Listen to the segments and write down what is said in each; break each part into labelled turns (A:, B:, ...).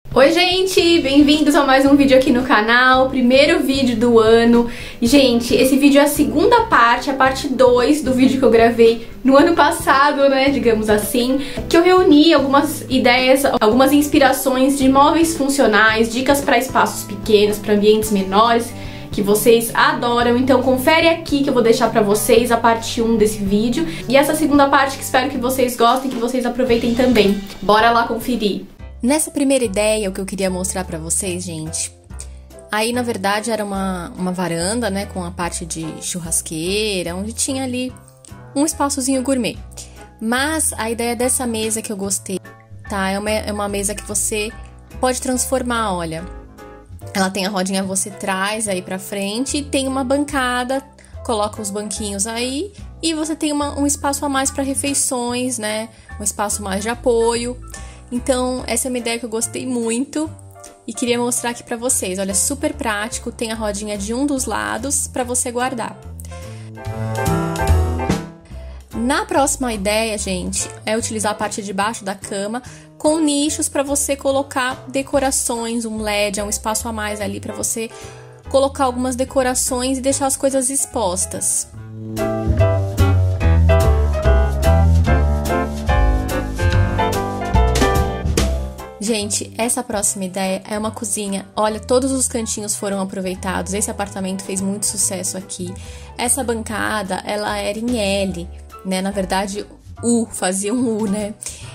A: Oi gente, bem-vindos a mais um vídeo aqui no canal, primeiro vídeo do ano. E, gente, esse vídeo é a segunda parte, a parte 2 do vídeo que eu gravei no ano passado, né, digamos assim, que eu reuni algumas ideias, algumas inspirações de móveis funcionais, dicas para espaços pequenos, para ambientes menores, que vocês adoram. Então confere aqui que eu vou deixar pra vocês a parte 1 desse vídeo e essa segunda parte que espero que vocês gostem, que vocês aproveitem também. Bora lá conferir!
B: Nessa primeira ideia, o que eu queria mostrar pra vocês, gente, aí na verdade era uma varanda, né, com a parte de churrasqueira, onde tinha ali um espaçozinho gourmet. Mas a ideia dessa mesa que eu gostei, tá, é uma mesa que você pode transformar, olha. Ela tem a rodinha, você traz aí pra frente e tem uma bancada, coloca os banquinhos aí e você tem um espaço a mais para refeições, né, um espaço mais de apoio. Então, essa é uma ideia que eu gostei muito e queria mostrar aqui pra vocês. Olha, super prático, tem a rodinha de um dos lados pra você guardar. Na próxima ideia, gente, é utilizar a parte de baixo da cama com nichos pra você colocar decorações, um LED, um espaço a mais ali pra você colocar algumas decorações e deixar as coisas expostas. Gente, essa próxima ideia é uma cozinha. Olha, todos os cantinhos foram aproveitados. Esse apartamento fez muito sucesso aqui. Essa bancada, ela era em L, né? Na verdade, fazia um U, né?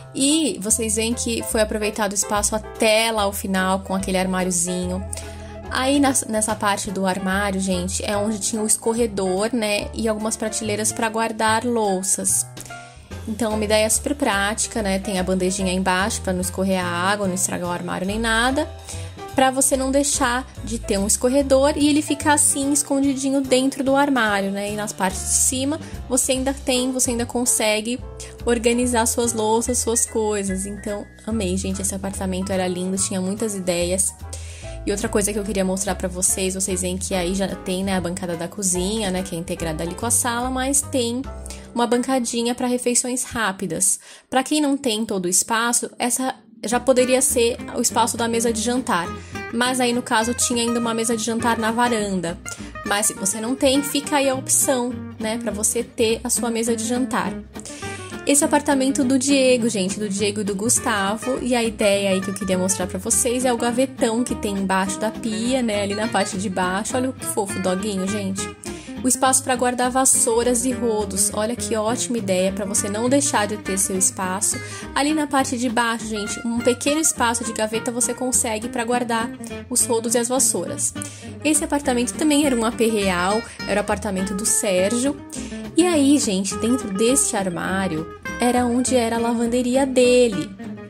B: E vocês veem que foi aproveitado o espaço até lá ao final, com aquele armáriozinho. Aí, nessa parte do armário, gente, é onde tinha o escorredor, né? E algumas prateleiras para guardar louças. Então, uma ideia super prática, né? Tem a bandejinha aí embaixo para não escorrer a água, não estragar o armário nem nada. Para você não deixar de ter um escorredor e ele ficar assim, escondidinho dentro do armário, né? E nas partes de cima, você ainda consegue organizar suas louças, suas coisas. Então, amei, gente. Esse apartamento era lindo, tinha muitas ideias. E outra coisa que eu queria mostrar pra vocês veem que aí já tem, né, a bancada da cozinha, né, que é integrada ali com a sala, mas tem uma bancadinha para refeições rápidas. Para quem não tem todo o espaço, essa já poderia ser o espaço da mesa de jantar, mas aí no caso tinha ainda uma mesa de jantar na varanda. Mas se você não tem, fica aí a opção, né, para você ter a sua mesa de jantar. Esse apartamento do Diego, gente, do Diego e do Gustavo, e a ideia aí que eu queria mostrar pra vocês é o gavetão que tem embaixo da pia, né, ali na parte de baixo. Olha que fofo o doguinho, gente. O espaço para guardar vassouras e rodos. Olha que ótima ideia para você não deixar de ter seu espaço. Ali na parte de baixo, gente, um pequeno espaço de gaveta você consegue para guardar os rodos e as vassouras. Esse apartamento também era um AP real, era o apartamento do Sérgio. E aí, gente, dentro deste armário era onde era a lavanderia dele.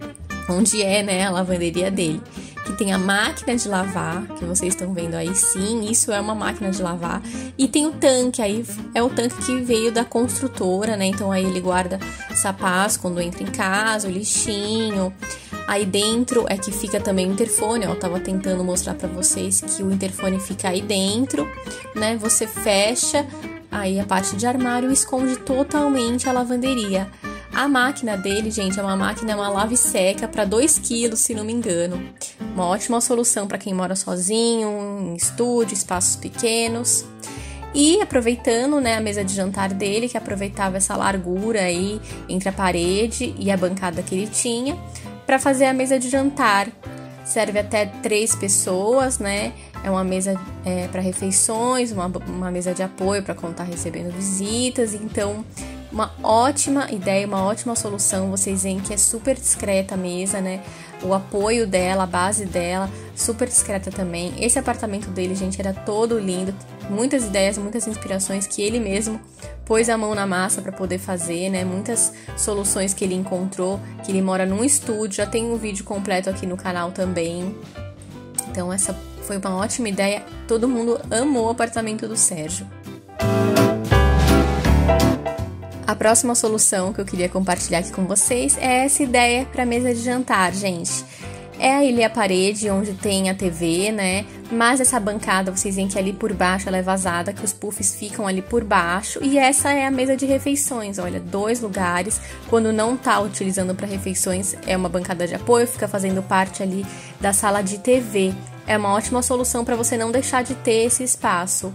B: Onde é, né, a lavanderia dele. Que tem a máquina de lavar, que vocês estão vendo aí, sim, isso é uma máquina de lavar. E tem o tanque, aí é o tanque que veio da construtora, né, então aí ele guarda sapatos quando entra em casa, o lixinho. Aí dentro é que fica também o interfone, ó, eu tava tentando mostrar pra vocês que o interfone fica aí dentro, né, você fecha aí a parte de armário e esconde totalmente a lavanderia. A máquina dele, gente, é uma lave seca para 2 kg, se não me engano. Uma ótima solução para quem mora sozinho, em estúdio, espaços pequenos. E aproveitando, né, a mesa de jantar dele, que aproveitava essa largura aí entre a parede e a bancada que ele tinha, para fazer a mesa de jantar. Serve até 3 pessoas, né? É uma mesa para refeições, uma mesa de apoio para quando tá recebendo visitas. Então, uma ótima ideia, uma ótima solução. Vocês veem que é super discreta a mesa, né? O apoio dela, a base dela, super discreta também. Esse apartamento dele, gente, era todo lindo. Muitas ideias, muitas inspirações que ele mesmo pôs a mão na massa para poder fazer, né? Muitas soluções que ele encontrou, que ele mora num estúdio. Já tem um vídeo completo aqui no canal também. Então, essa foi uma ótima ideia. Todo mundo amou o apartamento do Sérgio. A próxima solução que eu queria compartilhar aqui com vocês é essa ideia para mesa de jantar, gente. É ali a parede onde tem a TV, né? Mas essa bancada, vocês veem que ali por baixo ela é vazada, que os puffs ficam ali por baixo. E essa é a mesa de refeições, olha, 2 lugares. Quando não tá utilizando para refeições, é uma bancada de apoio, fica fazendo parte ali da sala de TV. É uma ótima solução para você não deixar de ter esse espaço.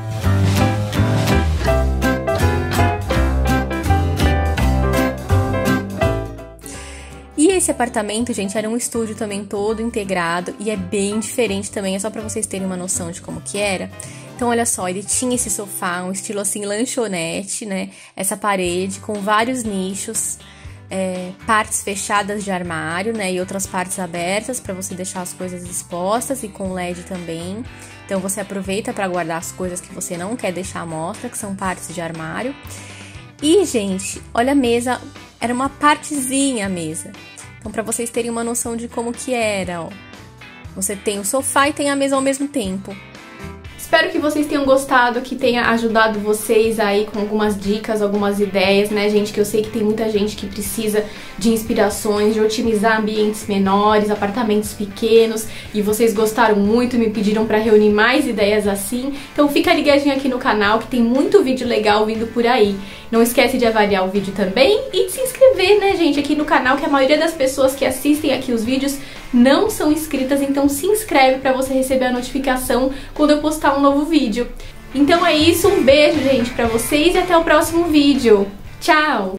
B: E esse apartamento, gente, era um estúdio também todo integrado e é bem diferente também, é só pra vocês terem uma noção de como que era. Então, olha só, ele tinha esse sofá, um estilo assim lanchonete, né? Essa parede com vários nichos, partes fechadas de armário, né? E outras partes abertas pra você deixar as coisas expostas e com LED também. Então, você aproveita pra guardar as coisas que você não quer deixar à mostra, que são partes de armário. E, gente, olha a mesa, era uma partezinha a mesa. Então, pra vocês terem uma noção de como que era, ó. Você tem o sofá e tem a mesa ao mesmo tempo.
A: Espero que vocês tenham gostado, que tenha ajudado vocês aí com algumas dicas, algumas ideias, né, gente? Que eu sei que tem muita gente que precisa de inspirações, de otimizar ambientes menores, apartamentos pequenos, e vocês gostaram muito, me pediram pra reunir mais ideias assim. Então fica ligadinho aqui no canal que tem muito vídeo legal vindo por aí. Não esquece de avaliar o vídeo também e de se inscrever, né, gente, aqui no canal, que a maioria das pessoas que assistem aqui os vídeos não são inscritas, então se inscreve pra você receber a notificação quando eu postar um novo vídeo. Então é isso, um beijo, gente, pra vocês e até o próximo vídeo. Tchau!